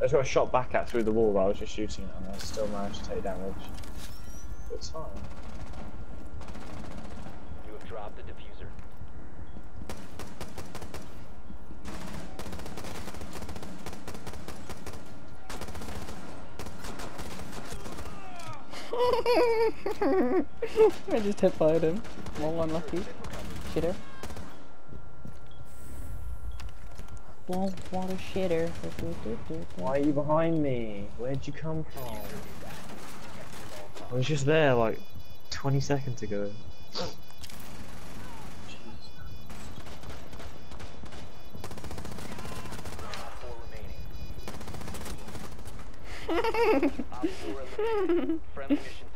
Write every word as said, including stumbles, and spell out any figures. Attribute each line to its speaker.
Speaker 1: I just got shot back at through the wall while I was just shooting it, and I still managed to take damage. Good time.
Speaker 2: You have dropped the diffuser.
Speaker 3: I just hit fired him. Well, unlucky. Shitter. Well, what a shitter.
Speaker 1: Why are you behind me? Where'd you come from? I was just there like twenty seconds ago.
Speaker 2: Four remaining. Op four eliminated. Friendly mission